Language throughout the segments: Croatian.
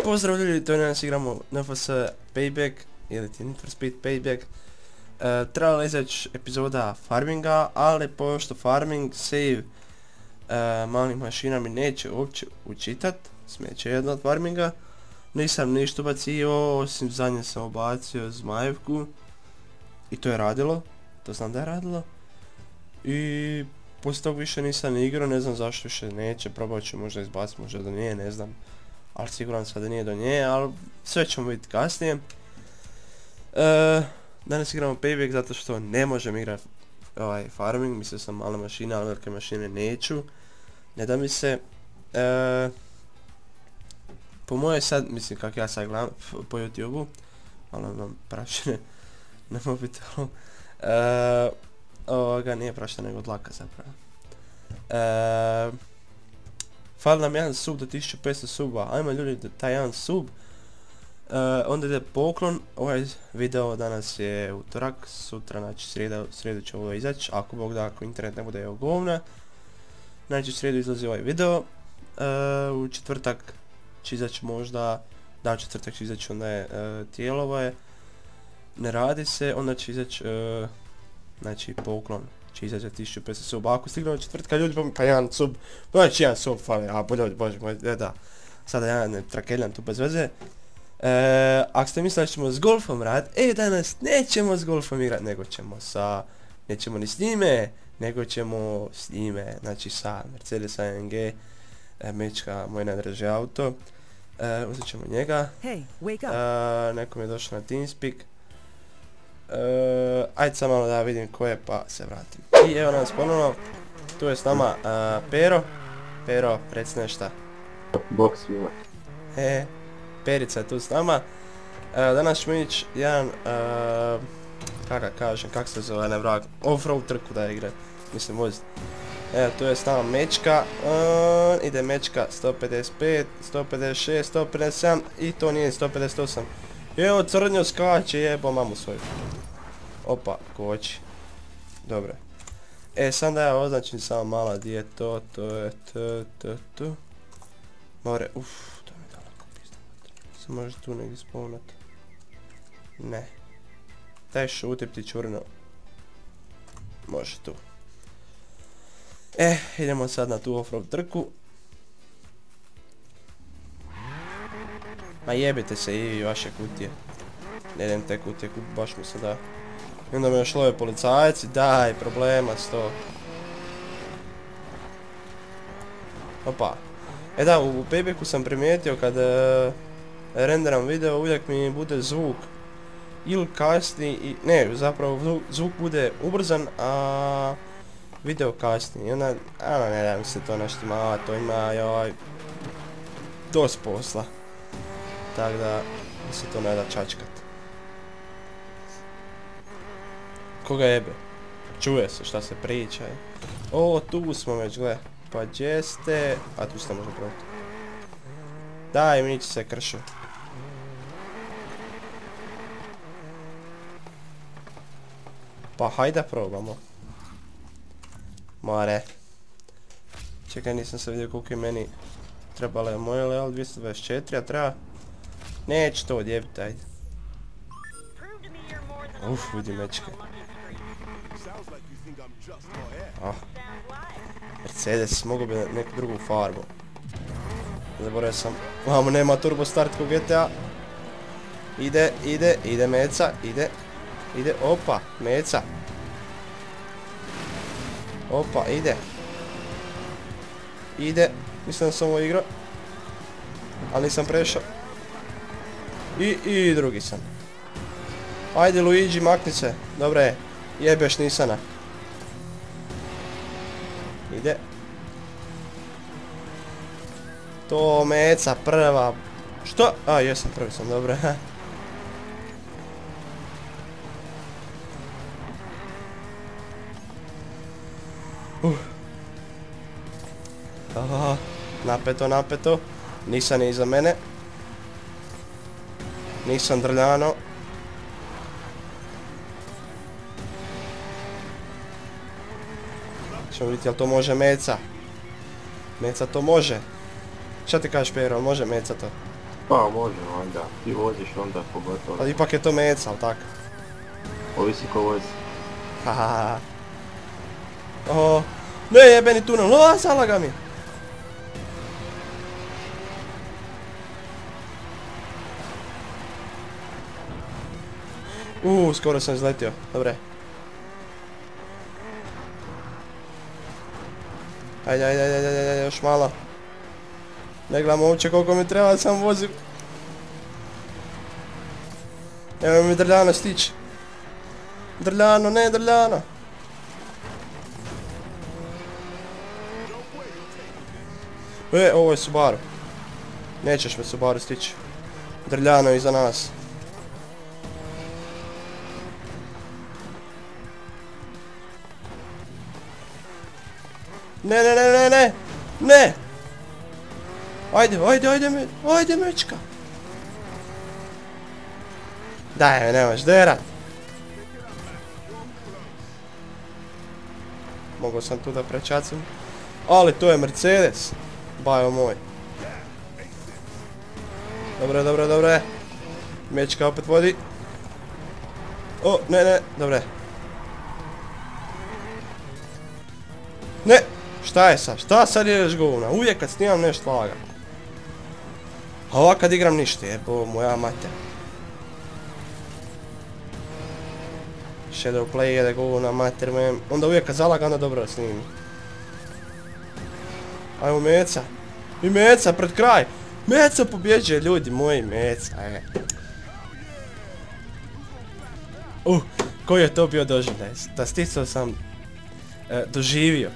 Pozdrav ljudi, to je danas igramo NFS Payback, ili ti Need for Speed Payback. Trebala izaći epizoda farminga, ali pošto farming save malih mašina mi neće uopće učitat, smeće jedno od farminga. Nisam ništa bacio, osim zadnje sam obacio zmajevku. I to je radilo, to znam da je radilo. I poslije tog više nisam igrao, ne znam zašto više neće, probat ću možda izbaciti, možda da nije, ne znam. Ali siguran sam da nije do nje, ali sve ćemo vidjeti kasnije. Danas igramo Payback zato što ne možem igrati farming, mislio sam male mašine, ali velike mašine neću. Ne da mi se. Po moje sad, mislim kak ja sad gledam po YouTube-u, malo imam prašine na mobitelu. Ovoga nije prašina nego dlaka zapravo. Fali nam jedan sub do 1500 suba, ajmo ljudi taj jedan sub. Onda ide poklon, ovaj video danas je utorak, sutra znači srijedu će ovo izaći, ako Bog da, ako internet ne bude govna. Znači u srijedu izlazi ovaj video, u četvrtak će izaći možda, da u četvrtak će izaći onda je tijelova, ne radi se, onda će izaći, znači poklon. Će izaći 1500 suba, ako stignemo četvrtka ljudi pa jedan sub, znači jedan sub fali, a bože moj, da, sada ja trakeljam tu bez veze. Ako ste mislili da ćemo s golfom raditi, danas nećemo s golfom igrati, nego ćemo nećemo ni s njime, nego ćemo s njime, znači sa Mercedes AMG, Mečka, moj najdraži auto. Uzet ćemo njega, nekom je došao na TeamSpeak. Ajde sad malo da vidim ko je pa se vratim. I evo nas ponovno, tu je s nama Pero. Pero, reci nešto. Bok svima. Perica je tu s nama. Danas ćemo ići jedan, kak se zove, ne vrag, off-road trku da igra, mislim voziti. Evo tu je s nama Mečka, ide Mečka 155, 156, 157 i to nije 158. Evo crnjo skače, jebo mamu svoju. Opa, koči. Dobro. Sad da ja označim samo malo gdje je to je tu. More, to mi je daleko pizda. Se može tu negdje spawnat. Ne. Daj šuti pti čurno. Može tu. Idemo sad na tu offroad trku. Ma jebite se i vi vaše kutije. Ne idem te kutije kupiti, baš mi se da. I onda me još love policajci, daj, problema s to. Opa. Da, u Paybacku sam primijetio kad renderam video uvijek mi bude zvuk ili kasni, ne, zapravo zvuk bude ubrzan, a video kasni. I onda, ne da mi se to naštima, to ima dosta posla. Tako da mi se to ne da čačkat. Koga jebe? Čuje se šta se priča. Tu smo već, gle. Pa gdje ste? A tu ste možda probati. Daj, mi će se kršu. Pa hajde probamo. More. Čekaj, nisam se vidio koliko je meni trebalo je moje level 224, a treba. Neću to odjebiti, ajde. Vidi Mečke. Mercedes, mogu bi neku drugu farbu. Zaboravio sam. Vamo, nema turbo start ko GTA. Ide Meca, ide, opa, Meca. Opa, ide, mislim da sam ovo igrao. Ali nisam prešao. I drugi sam. Ajde Luigi, makni se, dobro je, jebeš Nisana. Ide. To Meca prva. Što? Jesam, prvi sam, dobro. Napeto. Nisan je iza mene. Nisam drljano. Ćemo vidjeti jel to može Meca. Meca to može. Šta ti kažeš Pero, može Meca to? Pa može onda, ti voziš onda pogotovo. Ali ipak je to meca, ali tako? Ovisi ko vozi. Hahaha. O, ne jebeni tunel, o, zalaga mi. Skoro sam izletio, dobre. Ajde, još malo. Ne gledam uopće koliko mi treba, sam vozim. Evo mi Drljano stići. Drljano, ne Drljano. Ovo je Subaru. Nećeš me Subaru stići. Drljano je iza nas. Ne! Ajde mečka. Daj me, nemaš derat. Mogao sam tu da prečacim. Ali to je Mercedes. Bajo moj. Dobre. Mečka opet vodi. O, ne, dobre. Ne! Šta je sad? Šta sad jedeš govna? Uvijek kad snimam nešto laga. A ovak kad igram ništa, jebo moja mater. Shadow play jede govna mater mojem. Onda uvijek kad zalaga, onda dobro snimim. Ajmo Meca. I Meca pred kraj. Meca pobjeđuje, ljudi moji, Meca, koji je to bio doživljaj? Da sticao sam doživio.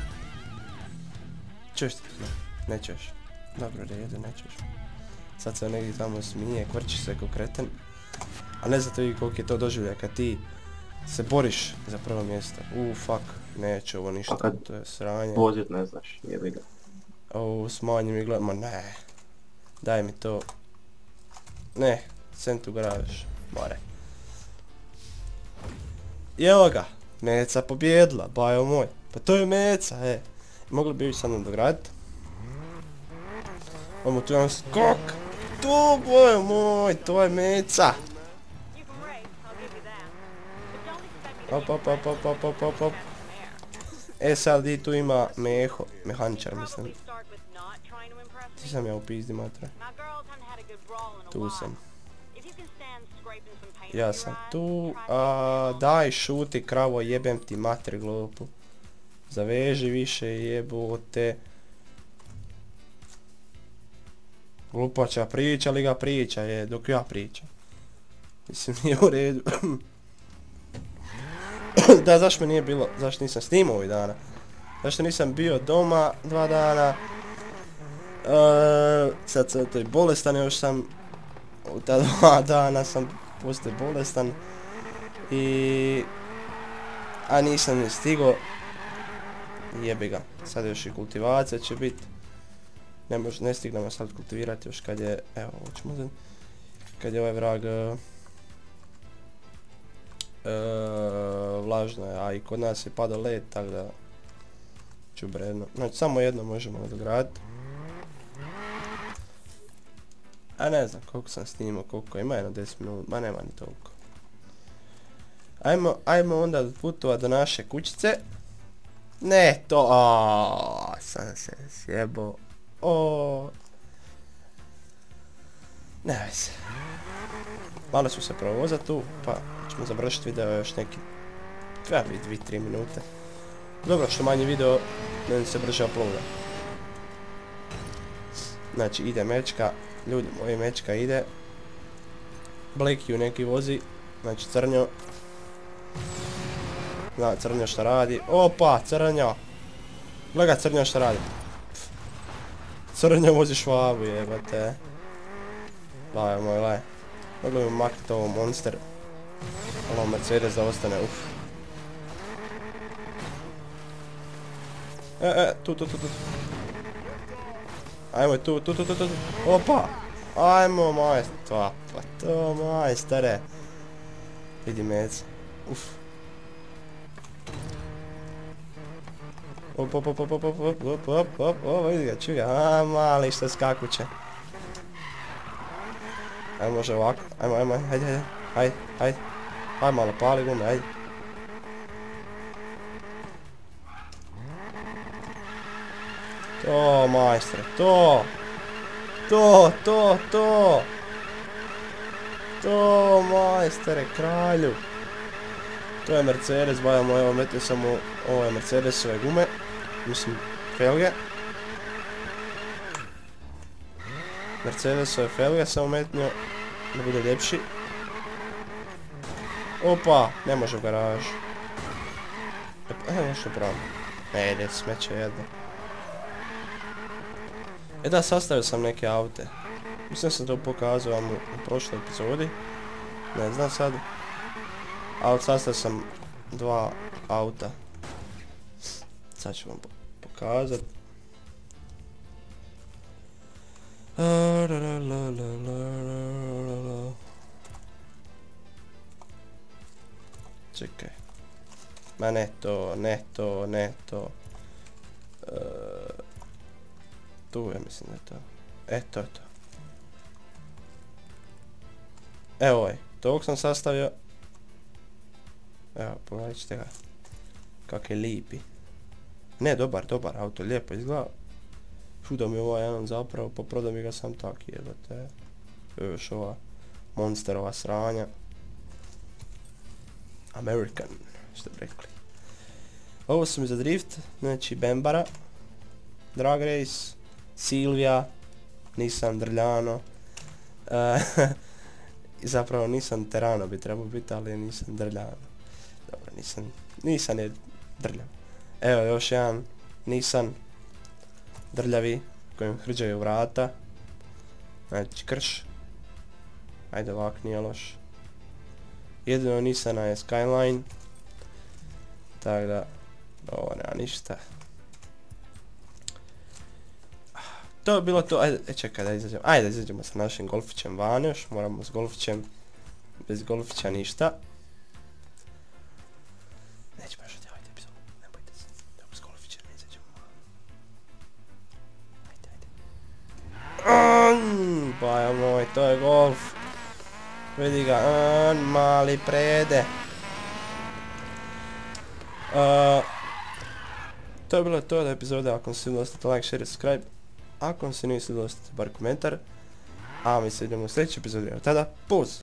Čuješ ti? Ne čuješ. Dobro, redu, ne čuješ. Sad se negdje tamo smije, kvrči se ko kreten. A ne znate vi koliko je to doživljaj kad ti se boriš za prvo mjesto. Fuck, neću ovo ništa, to je sranje. Vozit ne znaš, jebi ga. Smanji mi gleda, ma ne. Daj mi to. Ne, centu garaž, more. I evo ga, Meca pobjedila, bajo moj. Pa to je Meca, Mogli bi ići sa mnom dograditi. Ovo tu imam skok. Tu, bajo moj, to je Meca. Op. Sad di tu ima Meho, mehaničar mislim. Ti sam ja u pizdi matre. Tu sam. Ja sam tu, daj šuti kravo, jebem ti mater glupu. Zaveži više, jebote. Glupača priča li ga priča je, dok ja pričam. Mislim, nije u redu. Da, zašto mi nije bilo, zašto nisam snimao ovih dana? Zašto nisam bio doma 2 dana? Sad sam to i bolestan, još sam u ta 2 dana sam postao bolestan. A nisam ni stigo. Jebi ga, sad još i kultivacija će biti. Ne stignemo sad kultivirati još kad je, evo ovo ćemo uzeti. Kad je ovaj vrag vlažno je, a i kod nas je pada led, tako da ću bredno. Znači samo jedno možemo nadograditi. A ne znam koliko sam snimao, koliko ima, jedno 10 minuta, ma nema ni toliko. Ajmo onda putovat do naše kućice. Ne to, sam se sjebo. Ne veze. Malo ću se provozat tu, pa ćemo završiti video još neki 2-3 minute. Dobro, što manji video, meni se brže uploada. Znači ide Mečka, ljudi moji Mečka ide. Blakey neki vozi, znači Crnjo. Zna Crnjo šta radi, opa Crnjo. Glega Crnjo šta radi. Crnjo vozi švabu jebate. Laj moj laj. Mogli bi maknuti ovo monster. Ovo Mercedes da ostane, tu. Ajmo tu. Opa! Ajmo majstva, pa to majstare. Vidi Mec. Op, vidi ga, čuj ga, mali što skakuće. Ajde, može ovako. Ajmo, hajde. Hajde malo pali gume, hajde. To, majstre, to! To, majstere, kralju! To je Mercedes, bavimo, evo, metio sam u ove Mercedesove gume. Mislim, felge. Mercedesove felge sam umetnio, da bude ljepši. Opa, ne može u garažu. Evo što pravim. Ne ide, smeće jedno. Da, sastavio sam neke aute. Mislim sam to pokazao vam u prošloj epizodi. Ne znam sad. Ali sastavio sam 2 auta. Sad ću vam pokazat. Čekaj. Ma ne to. Tu je, mislim da je to. To je to. Evo ovaj, tog sam sastavio. Evo, pogledajte ćete ga. Kak je lipi. Ne, dobar, auto, lijepo izgleda. Čudo mi ovaj jedan zapravo, pa prodam mi ga sam tak, jebate. Još ova monsterova sranja. American, što bi rekli. Ovo su mi za drift, znači Bembara, Drag Race, Silvia, Nissan Drljano. Zapravo Nissan Terano bi trebao biti, ali Nissan Drljano. Dobro, Nissan je drljav. Evo još jedan Nissan drljavi, kojim hrđaju vrata. Znači krš. Ajde ovak, nije loš. Jedino Nissana je Skyline. Tako da, ovo nema ništa. To je bilo to, ajde, čekaj da izađemo. Ajde da izađemo sa našim golfićem van još, moramo s golfićem, bez golfića ništa. Nećemo još odjavati epizodu, ne bojte se, da s golfićem ne izađemo. Ajde. Baja moj, to je golf. Vidi ga, mali prede. To je bilo to od epizode, ako vam se svidjelo ostavite like, share i subscribe. Ako vam se nije svidjelo ostavite bar komentar. A mi se vidimo u sljedećoj epizodi, od tada, puz!